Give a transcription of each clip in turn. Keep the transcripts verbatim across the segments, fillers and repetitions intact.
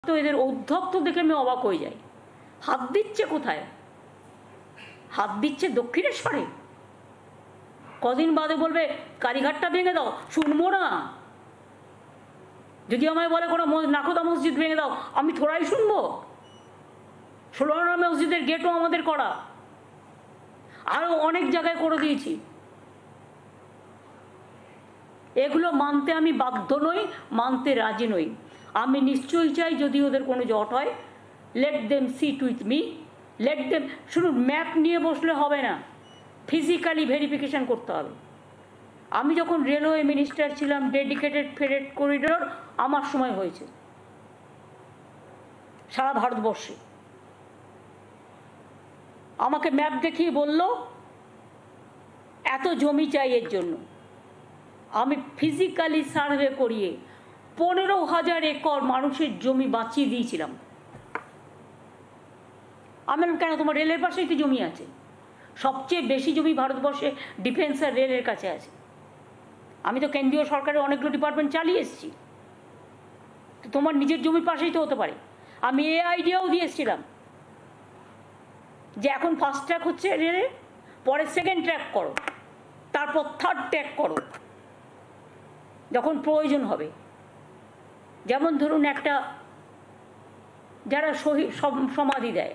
তো এদের ঔদ্ধত্য দেখে আমি অবাক হয়ে যাই। হাত দিচ্ছে কোথায়? হাত দিচ্ছে দক্ষিণেশ্বরে। কদিন বাদে বলবে কালীঘাটটা ভেঙে দাও, শুনবো না। যদি আমায় বলে কোনো নাকোদা মসজিদ ভেঙে দাও, আমি থোড়াই শুনবো। ষোলোআনা মসজিদের গেটও আমাদের করা, আরও অনেক জায়গায় করে দিয়েছি। এগুলো মানতে আমি বাধ্য নই, মানতে রাজি নই। আমি নিশ্চয়ই চাই যদি ওদের কোনো জট হয়, let them sit with me, let them. শুধু ম্যাপ নিয়ে বসলে হবে না, ফিজিক্যালি ভেরিফিকেশান করতে হবে। আমি যখন রেলওয়ে মিনিস্টার ছিলাম, ডেডিকেটেড ফ্রেট করিডোর আমার সময় হয়েছে সারা ভারতবর্ষে। আমাকে ম্যাপ দেখিয়ে বলল এত জমি চাই এর জন্য। আমি ফিজিক্যালি সার্ভে করিয়ে পনেরো হাজার একর মানুষের জমি বাঁচিয়ে দিয়েছিলাম। আমি কেন, তোমার রেলের পাশেই তো জমি আছে। সবচেয়ে বেশি জমি ভারতবর্ষে ডিফেন্স আর রেলের কাছে আছে। আমি তো কেন্দ্রীয় সরকারের অনেকগুলো ডিপার্টমেন্ট চালিয়ে এসেছি। তোমার নিজের জমির পাশেই তো হতে পারে। আমি এই আইডিয়াও দিয়ে এসেছিলাম যে এখন ফার্স্ট ট্র্যাক হচ্ছে রেলে, পরে সেকেন্ড ট্র্যাক করো, তারপর থার্ড ট্র্যাক করো যখন প্রয়োজন হবে। যেমন ধরুন একটা যারা শহীদ সমাধি দেয়,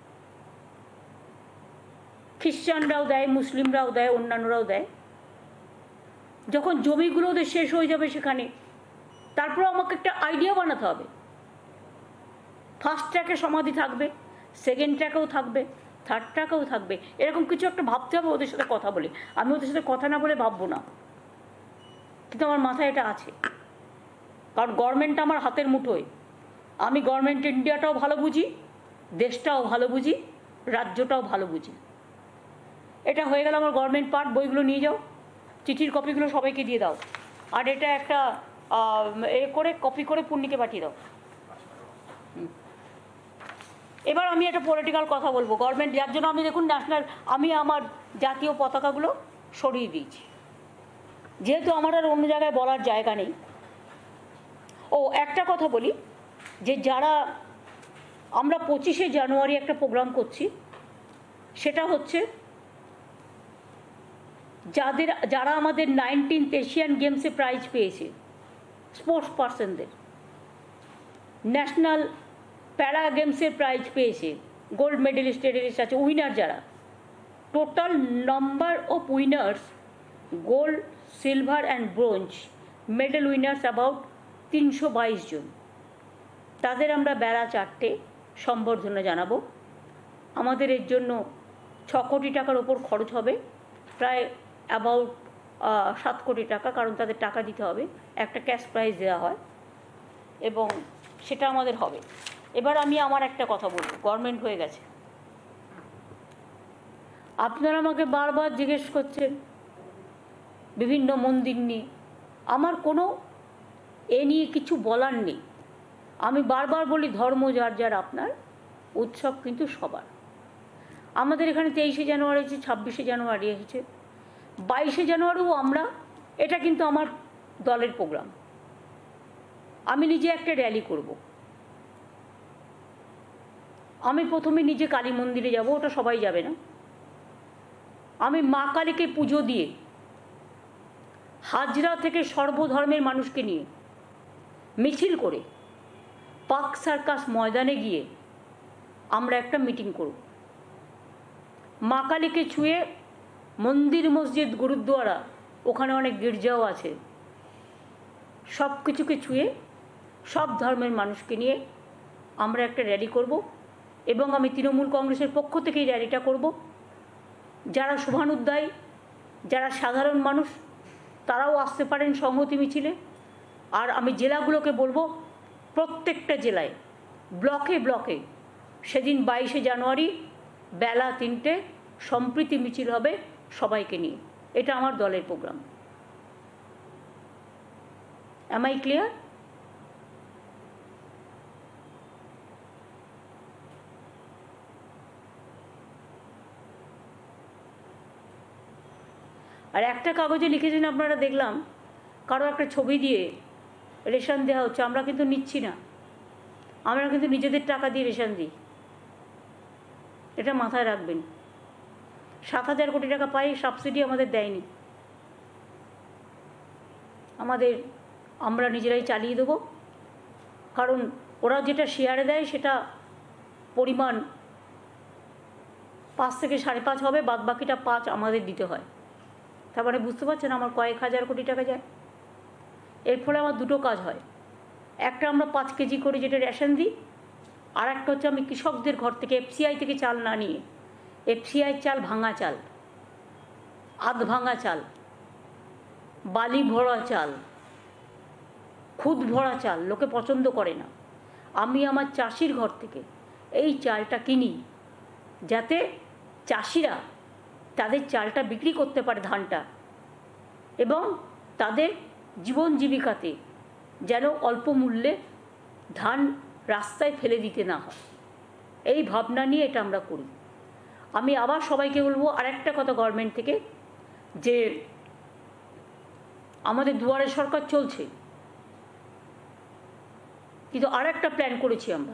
খ্রিশ্চানরাও দেয়, মুসলিমরাও দেয়, অন্যান্যরাও দেয়, যখন জমিগুলো ওদের শেষ হয়ে যাবে সেখানে, তারপর আমাকে একটা আইডিয়া বানাতে হবে। ফার্স্ট ট্র্যাকে সমাধি থাকবে, সেকেন্ড ট্র্যাকেও থাকবে, থার্ড ট্র্যাকেও থাকবে, এরকম কিছু একটা ভাবতে হবে ওদের সাথে কথা বলে। আমি ওদের সাথে কথা না বলে ভাববো না, কিন্তু আমার মাথায় এটা আছে, কারণ গভর্নমেন্ট আমার হাতের মুঠোয়। আমি গভর্নমেন্ট ইন্ডিয়াটাও ভালো বুঝি, দেশটাও ভালো বুঝি, রাজ্যটাও ভালো বুঝি। এটা হয়ে গেল আমার গভর্নমেন্ট পার্ট। বইগুলো নিয়ে যাও, চিঠির কপিগুলো সবাইকে দিয়ে দাও, আর এটা একটা এ করে কপি করে পূর্ণিকে পাঠিয়ে দাও। এবার আমি একটা পলিটিক্যাল কথা বলবো। গভর্নমেন্ট, যার জন্য আমি দেখুন ন্যাশনাল, আমি আমার জাতীয় পতাকাগুলো সরিয়ে দিয়েছি, যেহেতু আমার আর অন্য জায়গায় বলার জায়গা নেই। ও একটা কথা বলি, যে যারা আমরা পঁচিশে জানুয়ারি একটা প্রোগ্রাম করছি, সেটা হচ্ছে যাদের যারা আমাদের নাইনটিন্থ এশিয়ান গেমসে প্রাইজ পেয়েছে, স্পোর্টস পার্সনদের, ন্যাশনাল প্যারা গেমসের প্রাইজ পেয়েছে, গোল্ড মেডেলিস্ট টেডেলিস্ট আছে, উইনার যারা, total number of winners, gold, silver and bronze medal winners about তিনশো বাইশ জন। তাদের আমরা বেলা চারটে সম্বর্ধনা জানাবো। আমাদের এর জন্য ছ কোটি টাকার ওপর খরচ হবে, প্রায় অ্যাবাউট সাত কোটি টাকা, কারণ তাদের টাকা দিতে হবে, একটা ক্যাশ প্রাইজ দেওয়া হয়, এবং সেটা আমাদের হবে। এবার আমি আমার একটা কথা বলবো, গভর্নমেন্ট হয়ে গেছে, আপনারা আমাকে বারবার জিজ্ঞেস করছেন বিভিন্ন মন্দির নিয়ে, আমার কোনো এ নিয়ে কিছু বলার নেই। আমি বারবার বলি ধর্ম যার যার আপনার, উৎসব কিন্তু সবার। আমাদের এখানে তেইশে জানুয়ারি হয়েছে, ছাব্বিশে জানুয়ারি হয়েছে, বাইশে জানুয়ারিও আমরা, এটা কিন্তু আমার দলের প্রোগ্রাম। আমি নিজে একটা র্যালি করব। আমি প্রথমে নিজে কালী মন্দিরে যাব, ওটা সবাই যাবে না। আমি মা কালীকে পুজো দিয়ে হাজরা থেকে সর্বধর্মের মানুষকে নিয়ে মিছিল করে পার্ক সার্কাস ময়দানে গিয়ে আমরা একটা মিটিং করব। মা কালীকে ছুঁয়ে মন্দির, মসজিদ, গুরুদ্বারা, ওখানে অনেক গির্জাও আছে, সব কিছুকে ছুঁয়ে সব ধর্মের মানুষকে নিয়ে আমরা একটা র্যালি করব। এবং আমি তৃণমূল কংগ্রেসের পক্ষ থেকেই র্যালিটা করব। যারা শুভানুধ্যায়ী, যারা সাধারণ মানুষ, তারাও আসতে পারেন সংহতি মিছিলে। আর আমি জেলাগুলোকে বলবো, প্রত্যেকটা জেলায় ব্লকে ব্লকে সেদিন বাইশে জানুয়ারি বেলা তিনটে সম্প্রীতি মিছিল হবে সবাইকে নিয়ে। এটা আমার দলের প্রোগ্রাম। Am I clear? আর একটা কাগজে লিখেছেন আপনারা, দেখলাম কারো একটা ছবি দিয়ে রেশন দেওয়া হচ্ছে, আমরা কিন্তু নিচ্ছি না। আমরা কিন্তু নিজেদের টাকা দিয়ে রেশন দিই, এটা মাথায় রাখবেন। সাত হাজার কোটি টাকা পাই, সাবসিডি আমাদের দেয়নি, আমাদের আমরা নিজেরাই চালিয়ে দেবো। কারণ ওরা যেটা শেয়ারে দেয় সেটা পরিমাণ পাঁচ থেকে সাড়ে পাঁচ হবে, বাদ বাকিটা পাঁচ আমাদের দিতে হয়। তার মানে বুঝতে পারছেন আমার কয়েক হাজার কোটি টাকা যায়। এর ফলে আমার দুটো কাজ হয়, একটা আমরা পাঁচ কেজি করে যেটা রেশন দিই, আর একটা হচ্ছে আমি কৃষকদের ঘর থেকে এফসিআই থেকে চাল না নিয়ে, এফসিআই চাল ভাঙা চাল, আধ ভাঙা চাল, বালি ভরা চাল, খুদ ভরা চাল লোকে পছন্দ করে না, আমি আমার চাষির ঘর থেকে এই চালটা কিনি, যাতে চাষিরা তাদের চালটা বিক্রি করতে পারে, ধানটা, এবং তাদের জীবন জীবিকাতে যেন অল্প মূল্যে ধান রাস্তায় ফেলে দিতে না হয়, এই ভাবনা নিয়ে এটা আমরা করি। আমি আবার সবাইকে বলবো আরেকটা কথা গভর্নমেন্ট থেকে, যে আমাদের দুয়ারে সরকার চলছে, কিন্তু আর একটা প্ল্যান করেছি আমরা,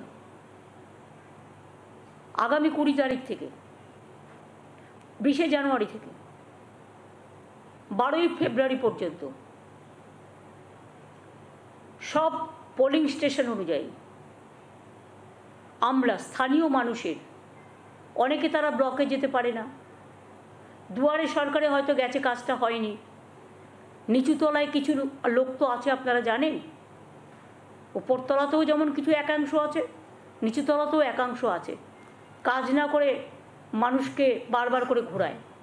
আগামী কুড়ি তারিখ থেকে বিশে জানুয়ারি থেকে বারোই ফেব্রুয়ারি পর্যন্ত সব পোলিং স্টেশন অনুযায়ী আমরা স্থানীয় মানুষের, অনেকে তারা ব্লকে যেতে পারে না, দুয়ারে সরকারে হয়তো গেছে, কাজটা হয়নি, নিচুতলায় কিছু লোক তো আছে আপনারা জানেন, উপরতলাতেও যেমন কিছু একাংশ আছে, নিচুতলাতেও একাংশ আছে, কাজ না করে মানুষকে বারবার করে ঘোরায়।